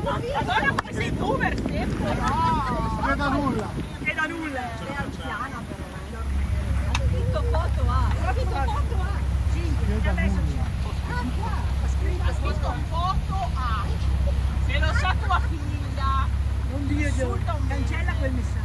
Madonna, come sei tu per sempre? No! Non è da nulla! È da nulla! È anziana però, ha scritto foto A. Ha scritto foto A! 5, e adesso 5. Ha scritto foto A. Se lo sa tua figlia, Non dire, cancella quel messaggio.